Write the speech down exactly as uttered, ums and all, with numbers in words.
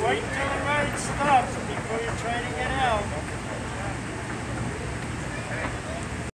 Wait until the road stops before you try to get